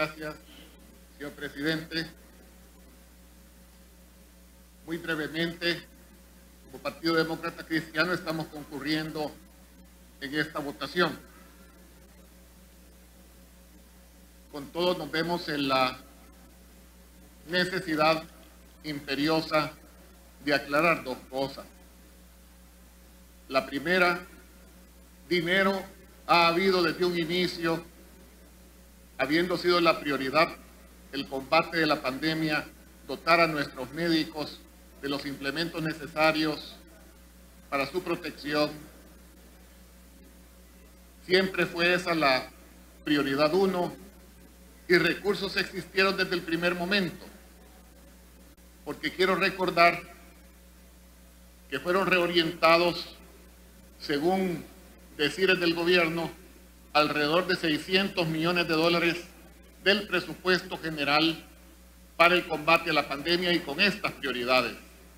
gracias, señor presidente. Muy brevemente, como Partido Demócrata Cristiano estamos concurriendo en esta votación. Con todo nos vemos en la necesidad imperiosa de aclarar dos cosas. La primera, dinero ha habido desde un inicio, habiendo sido la prioridad el combate de la pandemia, dotar a nuestros médicos de los implementos necesarios para su protección. Siempre fue esa la prioridad uno, y recursos existieron desde el primer momento, porque quiero recordar que fueron reorientados, según decires del gobierno, alrededor de 600 millones de dólares del presupuesto general para el combate a la pandemia y con estas prioridades.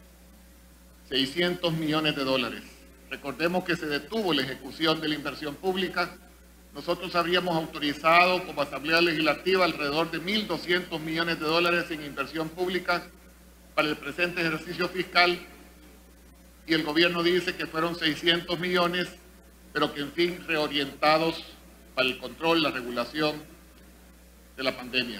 600 millones de dólares. Recordemos que se detuvo la ejecución de la inversión pública. Nosotros habríamos autorizado como Asamblea Legislativa alrededor de 1.200 millones de dólares en inversión pública para el presente ejercicio fiscal, y el gobierno dice que fueron 600 millones, pero que en fin reorientados para el control, la regulación de la pandemia.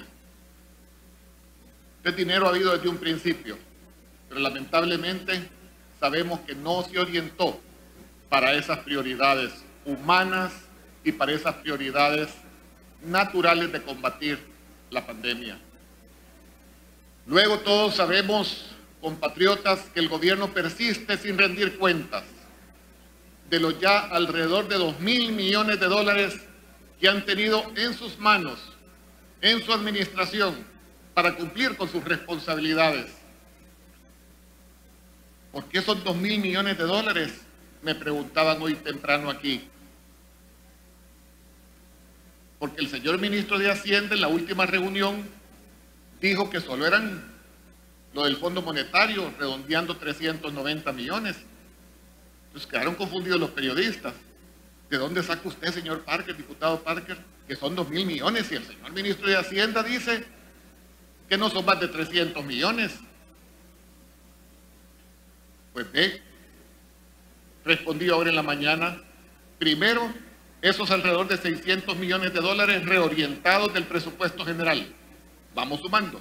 Este dinero ha habido desde un principio, pero lamentablemente sabemos que no se orientó para esas prioridades humanas y para esas prioridades naturales de combatir la pandemia. Luego todos sabemos, compatriotas, que el gobierno persiste sin rendir cuentas de los ya alrededor de 2.000 millones de dólares que han tenido en sus manos, en su administración, para cumplir con sus responsabilidades. ¿Por qué esos 2.000 millones de dólares? Me preguntaban hoy temprano aquí. Porque el señor ministro de Hacienda en la última reunión dijo que solo eran lo del Fondo Monetario, redondeando 390 millones. Entonces quedaron confundidos los periodistas. ¿De dónde saca usted, señor Parker, diputado Parker, que son 2.000 millones? Y el señor ministro de Hacienda dice que no son más de 300 millones. Pues ve, respondí ahora en la mañana, primero, esos alrededor de 600 millones de dólares reorientados del presupuesto general. Vamos sumando.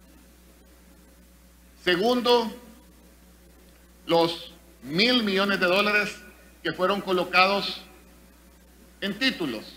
Segundo, los 1.000 millones de dólares que fueron colocados en títulos.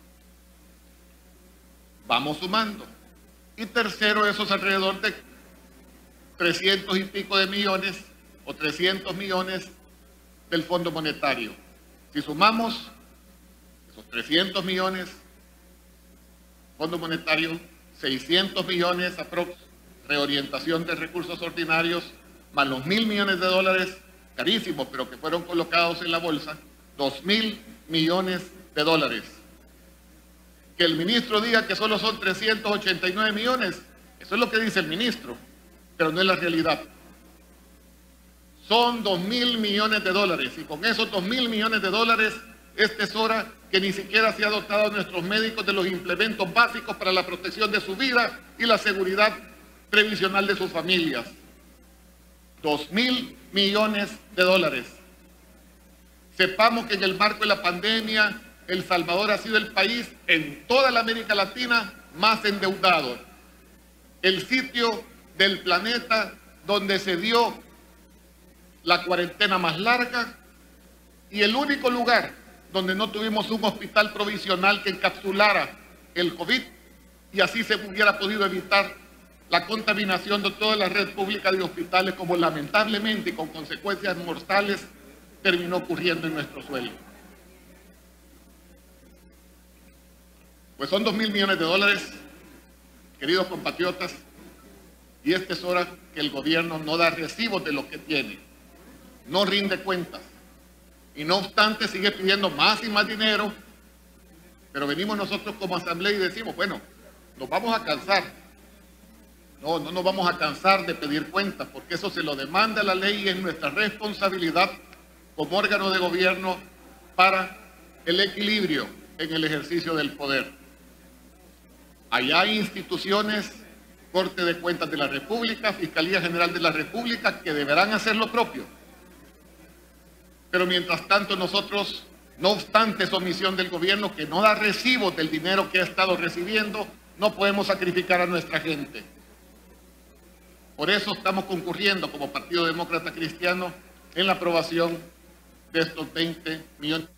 Vamos sumando. Y tercero, esos alrededor de 300 y pico de millones o 300 millones del Fondo Monetario. Si sumamos esos 300 millones, Fondo Monetario, 600 millones aprox, reorientación de recursos ordinarios, más los 1.000 millones de dólares, carísimos, pero que fueron colocados en la bolsa, 2.000 millones de dólares. Que el ministro diga que solo son 389 millones, eso es lo que dice el ministro, pero no es la realidad. Son 2.000 millones de dólares, y con esos 2.000 millones de dólares es hora que ni siquiera se ha dotado a nuestros médicos de los implementos básicos para la protección de su vida y la seguridad previsional de sus familias. 2.000 millones de dólares. Sepamos que en el marco de la pandemia, El Salvador ha sido el país en toda la América Latina más endeudado. El sitio del planeta donde se dio la cuarentena más larga y el único lugar donde no tuvimos un hospital provisional que encapsulara el COVID y así se hubiera podido evitar la contaminación de toda la red pública de hospitales, como lamentablemente y con consecuencias mortales terminó ocurriendo en nuestro suelo. Pues son 2.000 millones de dólares, queridos compatriotas, y es hora que el gobierno no da recibos de lo que tiene, no rinde cuentas, y no obstante sigue pidiendo más y más dinero, pero venimos nosotros como asamblea y decimos, bueno, nos vamos a cansar. No nos vamos a cansar de pedir cuentas, porque eso se lo demanda la ley y es nuestra responsabilidad como órgano de gobierno para el equilibrio en el ejercicio del poder. Allá hay instituciones, Corte de Cuentas de la República, Fiscalía General de la República, que deberán hacer lo propio. Pero mientras tanto nosotros, no obstante esa omisión del gobierno que no da recibos del dinero que ha estado recibiendo, no podemos sacrificar a nuestra gente. Por eso estamos concurriendo como Partido Demócrata Cristiano en la aprobación de estos 20 millones.